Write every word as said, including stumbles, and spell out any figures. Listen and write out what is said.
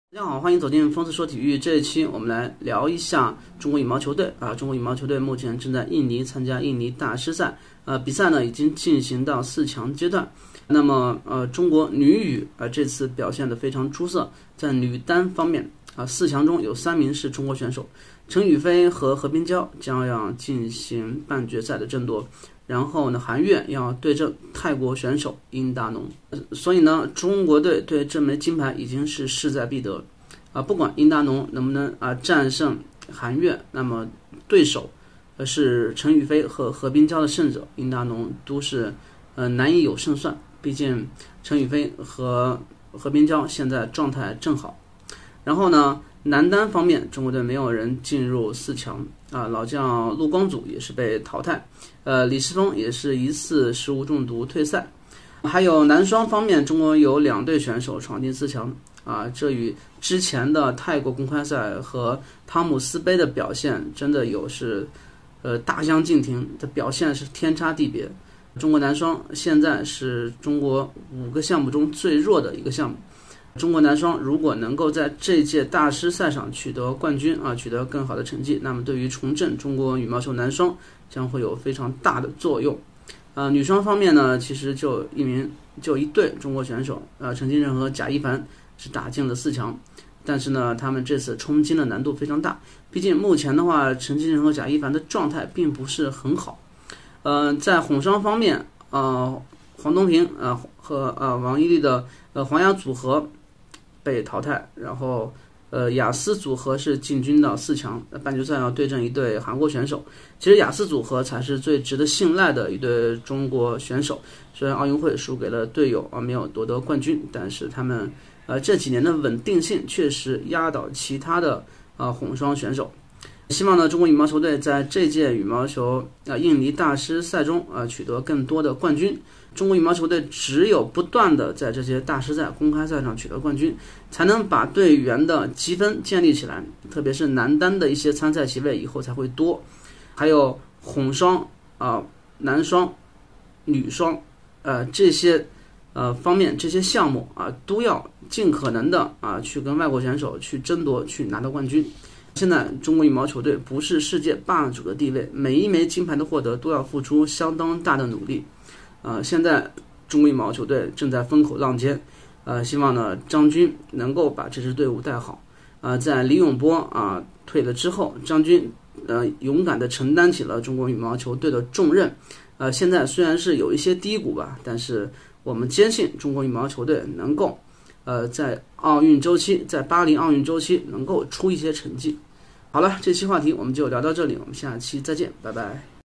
大家好，欢迎走进疯子说体育。这一期我们来聊一下中国羽毛球队啊。中国羽毛球队目前正在印尼参加印尼大师赛，呃，比赛呢已经进行到四强阶段。那么，呃，中国女羽啊、呃、这次表现得非常出色，在女单方面啊、呃，四强中有三名是中国选手，陈雨菲和何冰娇将要进行半决赛的争夺。然后呢，韩悦要对阵泰国选手殷大农，所以呢，中国队对这枚金牌已经是势在必得啊！不管殷大农能不能啊战胜韩悦，那么对手呃是陈雨菲和何冰娇的胜者，殷大农都是呃难以有胜算。毕竟陈雨菲和何冰娇现在状态正好。然后呢，男单方面，中国队没有人进入四强啊，老将陆光祖也是被淘汰，呃，李世峰也是疑似食物中毒退赛。还有男双方面，中国有两队选手闯进四强啊，这与之前的泰国公开赛和汤姆斯杯的表现真的有是呃大相径庭，的表现是天差地别。中国男双现在是中国五个项目中最弱的一个项目。中国男双如果能够在这届大师赛上取得冠军啊，取得更好的成绩，那么对于重振中国羽毛球男双将会有非常大的作用。呃，女双方面呢，其实就一名就一对中国选手，呃，陈金城和贾一凡是打进了四强，但是呢，他们这次冲金的难度非常大，毕竟目前的话，陈金城和贾一凡的状态并不是很好。呃，在混双方面，呃，黄东萍呃和呃王懿律的呃黄雅组合被淘汰，然后呃雅思组合是进军到四强，半决赛要对阵一对韩国选手。其实雅思组合才是最值得信赖的一对中国选手，虽然奥运会输给了队友啊，没有夺得冠军，但是他们呃这几年的稳定性确实压倒其他的啊混双选手。希望呢，中国羽毛球队在这届羽毛球啊印尼大师赛中啊取得更多的冠军。中国羽毛球队只有不断的在这些大师赛、公开赛上取得冠军，才能把队员的积分建立起来。特别是男单的一些参赛席位以后才会多，还有混双啊、呃、男双、女双，呃这些呃方面这些项目啊、呃、都要尽可能的啊、呃、去跟外国选手去争夺，去拿到冠军。现在中国羽毛球队不是世界霸主的地位，每一枚金牌的获得都要付出相当大的努力。呃，现在中国羽毛球队正在风口浪尖，呃，希望呢张军能够把这支队伍带好。呃，在李永波啊、呃、退了之后，张军呃勇敢地承担起了中国羽毛球队的重任。呃，现在虽然是有一些低谷吧，但是我们坚信中国羽毛球队能够呃在奥运周期，在巴黎奥运周期能够出一些成绩。好了，这期话题我们就聊到这里，我们下期再见，拜拜。